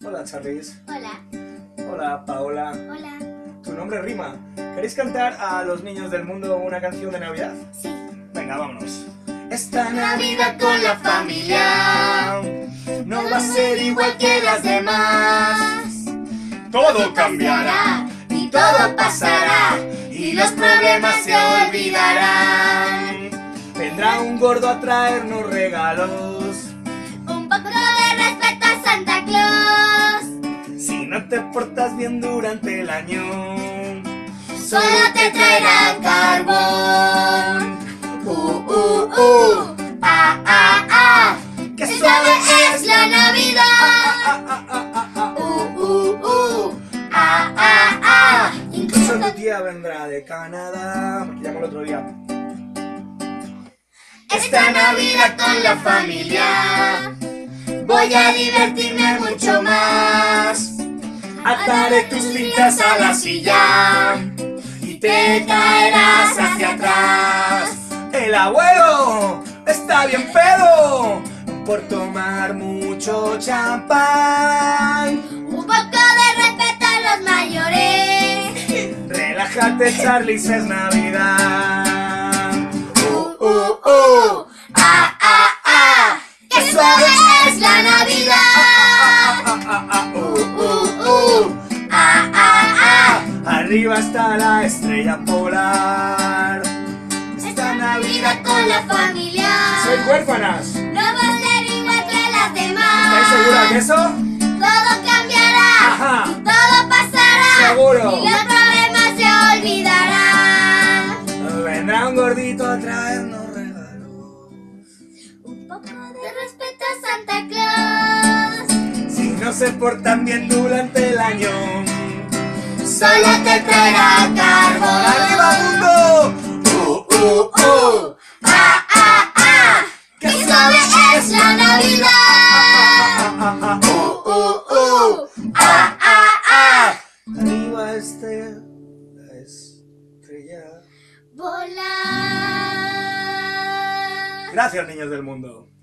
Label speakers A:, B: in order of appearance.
A: Hola, Charlis.
B: Hola.
A: Hola, Paola.
B: Hola.
A: Tu nombre rima. ¿Queréis cantar a los niños del mundo una canción de Navidad?
B: Sí.
A: Venga, vámonos. Esta Navidad con la familia no va a ser igual que las demás. Todo cambiará y todo pasará y los problemas se olvidarán. Vendrá un gordo a traernos regalos.
B: Un poco de respeto a Santa Claus.
A: Si no te portas bien durante el año,
B: Solo te traerá carbón. Ah.
A: ¡Qué
B: ¡Qué
A: suave
B: suave es la Navidad!
A: Incluso tu tía vendrá de Canadá. Aquí llamo el otro día.
B: Esta Navidad con la familia voy a divertirme mucho más.
A: Ataré tus cintas a la silla y te caerás hacia atrás. El abuelo está bien pedo por tomar mucho champán.
B: Un poco de respeto a los mayores.
A: Relájate, Charlis, es Navidad.
B: ¡Qué suave es la Navidad!
A: Arriba está la estrella polar.
B: Esta Navidad con la familia
A: ¡Sois huérfanas!
B: no va a ser igual que las demás.
A: ¿Estáis seguras de eso?
B: Todo cambiará
A: Ajá.
B: y todo pasará.
A: Seguro.
B: Y los problemas se olvidarán.
A: Vendrá un gordito a traernos regalos.
B: Un poco de respeto a Santa Claus.
A: Si no se portan bien durante el año,
B: Solo te traerá carbón.
A: ¡arriba, mundo!
B: ¡Qué suave es la Navidad!
A: Arriba esté la estrella.
B: Volar.
A: Gracias, niños del mundo.